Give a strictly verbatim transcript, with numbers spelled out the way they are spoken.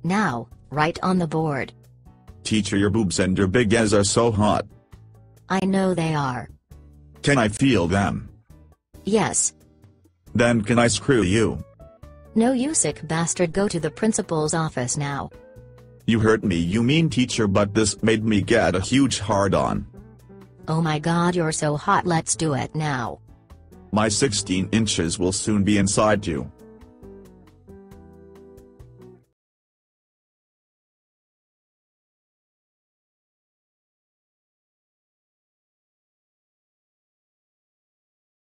Now, write on the board. Teacher, your boobs and your big ass are so hot. I know they are. Can I feel them? Yes. Then can I screw you? No, you sick bastard, go to the principal's office now. You hurt me, you mean teacher, but this made me get a huge hard-on. Oh my god, you're so hot, let's do it now. My sixteen inches will soon be inside you.